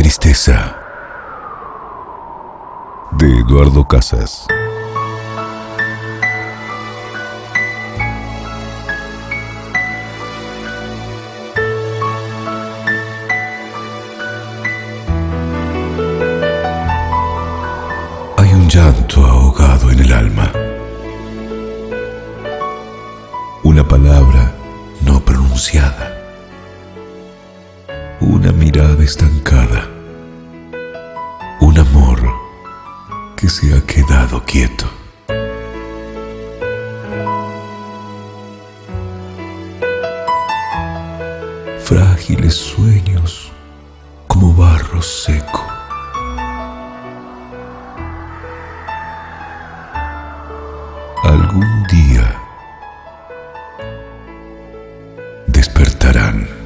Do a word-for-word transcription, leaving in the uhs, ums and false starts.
tristeza, de Eduardo Casas. Hay un llanto ahogado en el alma, una palabra no pronunciada, una mirada estancada, un amor que se ha quedado quieto. Frágiles sueños como barro seco. Algún día despertarán.